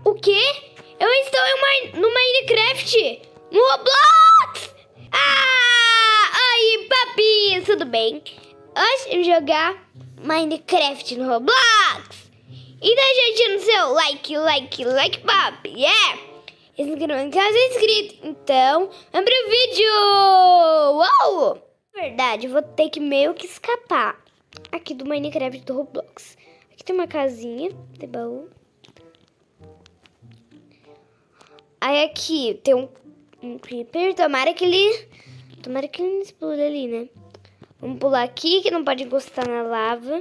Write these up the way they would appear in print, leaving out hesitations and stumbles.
O quê? Eu estou no Minecraft! No Roblox! Aí, papi! Tudo bem? Antes de jogar Minecraft no Roblox, e deixa no seu like, papi! Yeah! E se inscreva no canal se é inscrito. Então, vamos pro vídeo! Uou! Na verdade, eu vou ter que meio que escapar aqui do Minecraft do Roblox. Aqui tem uma casinha de baú. Aí aqui tem um creeper. Tomara que ele não exploda ali, né? Vamos pular aqui, que não pode encostar na lava.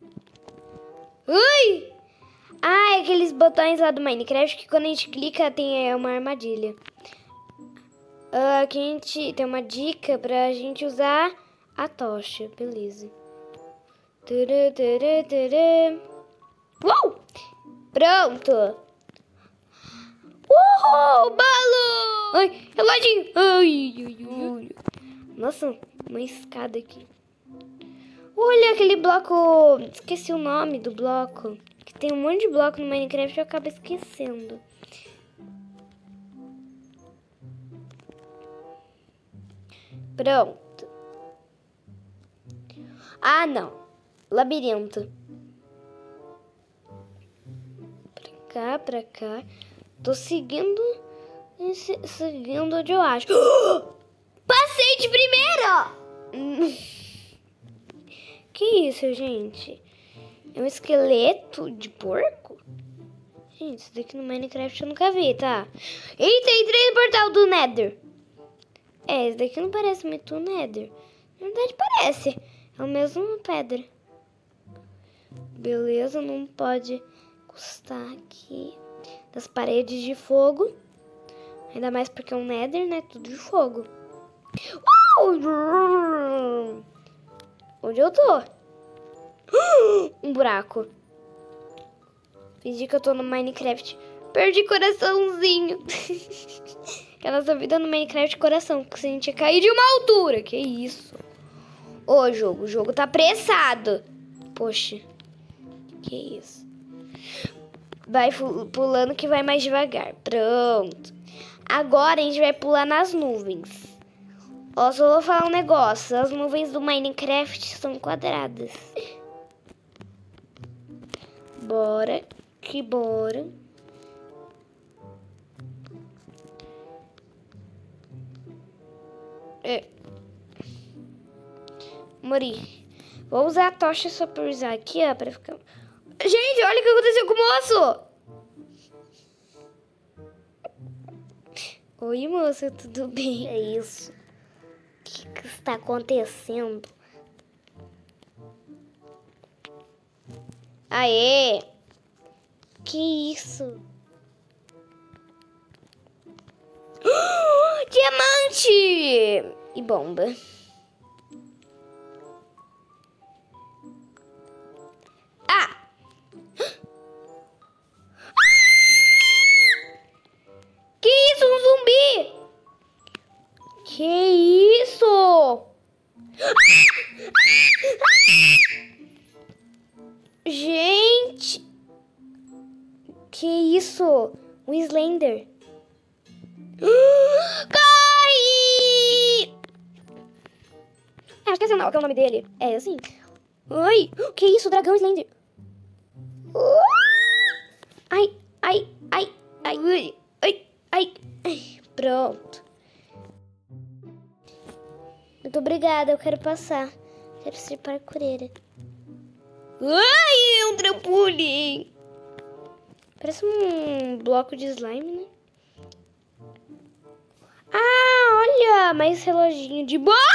Ui! Ah, é aqueles botões lá do Minecraft que quando a gente clica tem uma armadilha. Aqui a gente tem uma dica pra gente usar a tocha. Beleza. Uou! Pronto! Uhul! Balo! Ai, reloginho! Ai. Nossa, uma escada aqui. Olha aquele bloco... Esqueci o nome do bloco. Que tem um monte de bloco no Minecraft e eu acabo esquecendo. Pronto. Ah, não. Labirinto. Pra cá. Tô seguindo onde eu acho. Passei de primeira! Que isso, gente? É um esqueleto de porco? Gente, isso daqui no Minecraft eu nunca vi, tá? Eita, entrei no portal do Nether. É, esse daqui não parece muito o Nether. Na verdade parece. É o mesmo pedra. Beleza, não pode encostar aqui das paredes de fogo. Ainda mais porque é um Nether, né? Tudo de fogo. Onde eu tô? Um buraco. Fingi que eu tô no Minecraft. Perdi coraçãozinho. Que a nossa vida no Minecraft coração. Porque se a gente ia cair de uma altura. Que isso? Ô, o jogo tá apressado. Poxa. Que isso? Vai pulando que vai mais devagar. Pronto. Agora a gente vai pular nas nuvens. Ó, só vou falar um negócio. As nuvens do Minecraft são quadradas. Bora. Que bora. Mori. Vou usar a tocha só pra usar aqui, ó. Pra ficar... Gente, olha o que aconteceu com o moço. Oi, moça, tudo bem? É isso. O que está acontecendo? Aê! Que isso? Diamante! E bomba. Ah! Que isso? Um zumbi! Que isso? Gente! Que isso? Um Slender. Cai! Acho que esse não, que é o nome dele. É assim. Ai! Que isso? Dragão Slender. Ai. Pronto. Muito obrigada, eu quero passar. Quero ser parkureira. Ai, é um trampolim. Parece um bloco de slime, né? Ah, olha, mais reloginho de bolo.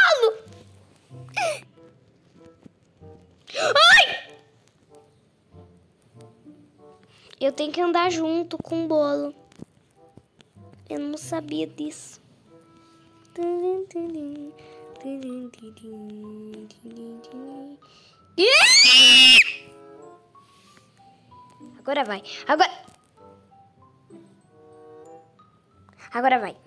Ai! Eu tenho que andar junto com o bolo. Eu não sabia disso. Agora vai. Agora vai.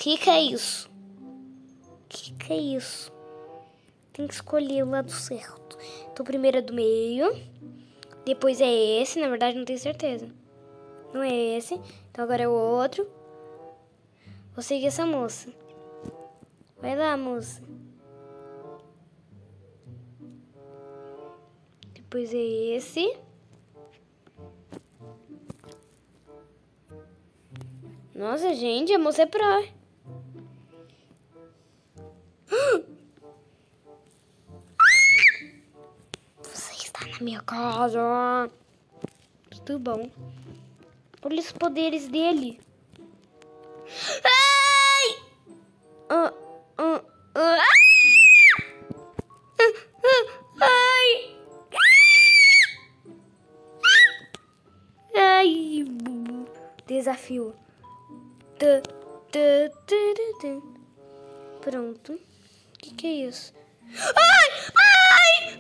Que é isso? Que é isso? Tem que escolher o lado certo. Então, primeiro é do meio. Depois é esse. Na verdade, não tenho certeza. Não é esse. Então, agora é o outro. Vou seguir essa moça. Vai lá, moça. Depois é esse. Nossa, gente, a moça é pró. Você está na minha casa. Tudo bom. Olha os poderes dele. Ai! Ai! Ai! Desafio. Pronto. Que é isso? Ai! Ai!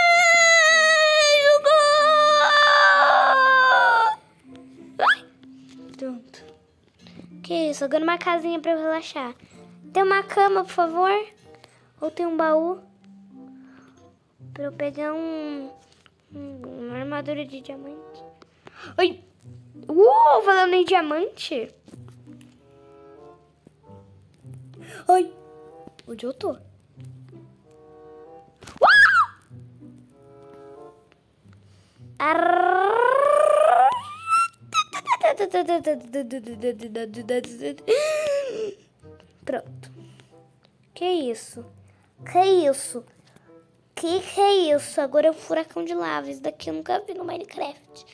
Ai! Pronto. Que é isso? Agora uma casinha pra eu relaxar. Tem uma cama, por favor? Ou tem um baú? Pra eu pegar uma armadura de diamante. Ai! Falando em diamante. Ai! Onde eu tô? Pronto. Que isso? Que isso? Que é isso? Agora é um furacão de lava. Isso daqui eu nunca vi no Minecraft.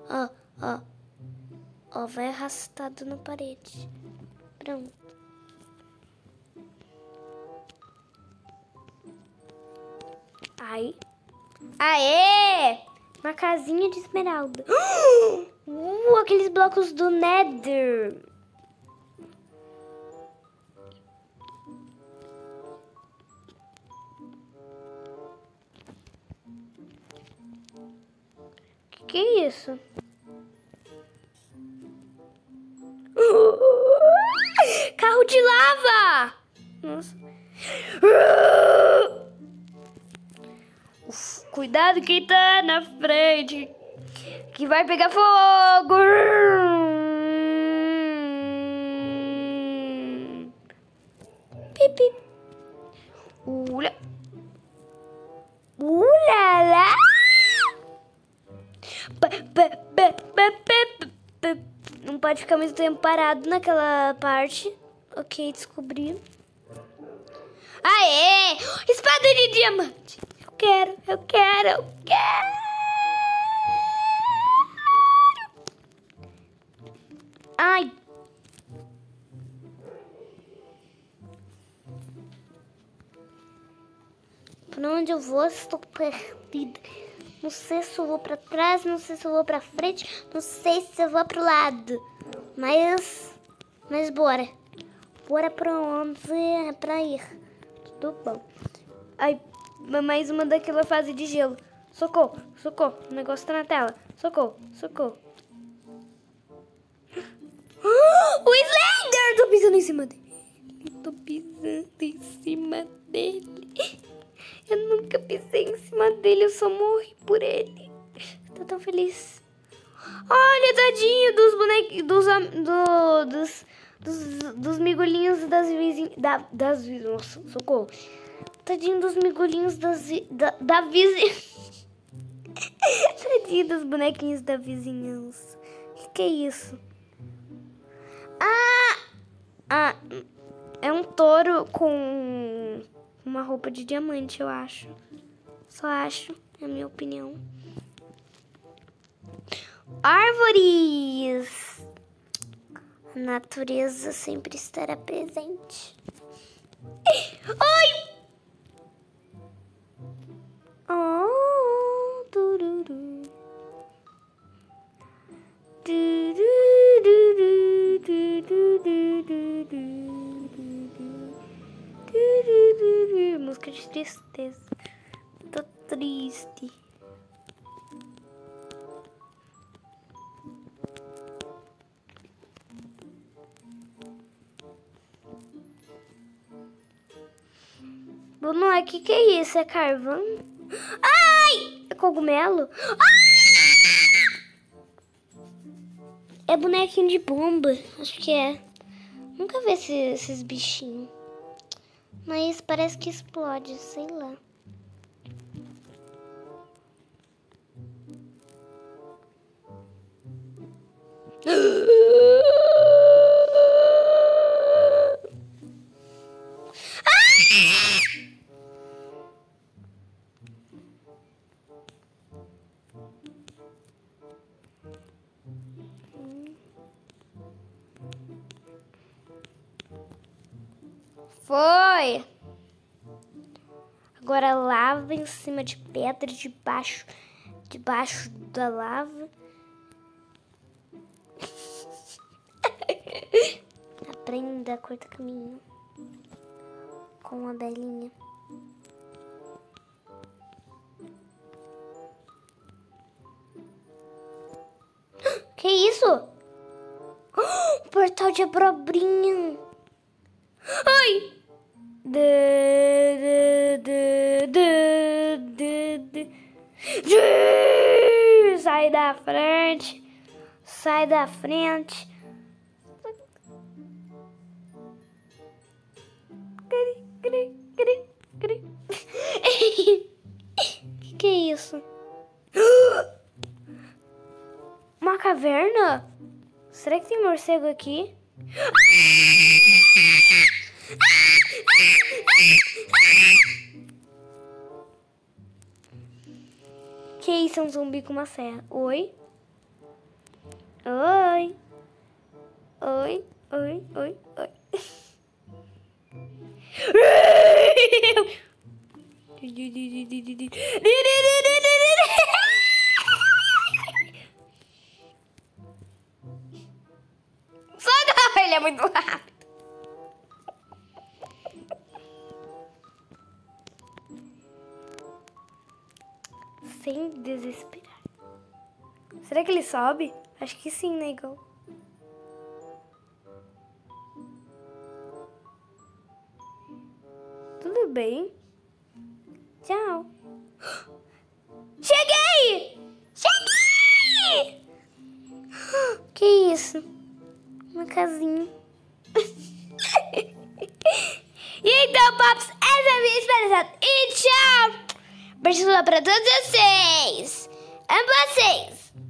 Ó, vai arrastado na parede. Pronto. Ai. Aê! Uma casinha de esmeralda. Aqueles blocos do Nether. Que é isso? Carro de lava! Nossa. Cuidado quem tá na frente, que vai pegar fogo. Pipi. Ula. Ulala. Não pode ficar muito tempo parado naquela parte. Ok, descobri. Aê! Espada de diamante. Eu quero. Ai. Pra onde eu vou? Estou perdida. Não sei se eu vou pra trás, não sei se eu vou pra frente, não sei se eu vou pro lado. Mas bora. Bora pra onde é pra ir. Tudo bom. Ai, mais uma daquela fase de gelo. Socorro. O negócio tá na tela. Socorro. O Slender! Tô pisando em cima dele. Eu nunca pisei em cima dele, eu só morri por ele. Tô tão feliz. Olha, tadinho dos bonequinhos, dos migulinhos das vizinhas. Nossa, socorro. Tadinho dos migulinhos da vizinha. Tadinho dos bonequinhos da vizinhança. Que é isso? É um touro com uma roupa de diamante, eu acho. Só acho, é a minha opinião. Árvores! A natureza sempre estará presente. Ai! Oh, tururu. Música de tristeza. Tô triste. Boneco, que é isso? É carvão? Ai! É cogumelo? É bonequinho de bomba. Acho que é. Nunca vi esses bichinhos. Mas parece que explode, sei lá. Foi! Agora lava em cima de pedra, debaixo da lava. Aprenda a cortar caminho com uma belinha. Que isso? Portal de abobrinha. Ai! Sai da frente. Sai da frente. Que é isso? Uma caverna? Será que tem morcego aqui? Que isso? É um zumbi com uma serra. Oi? Oi? Oi? Oi? Oi? Oi? Socorro! Ele é muito rápido. Sem desesperar. Será que ele sobe? Acho que sim, né, igual. Tudo bem. Tchau. Cheguei! Cheguei! Que isso? Uma casinha. E então, Pops, essa é a minha experiência. E tchau! Beijo pra todos vocês. Amo vocês.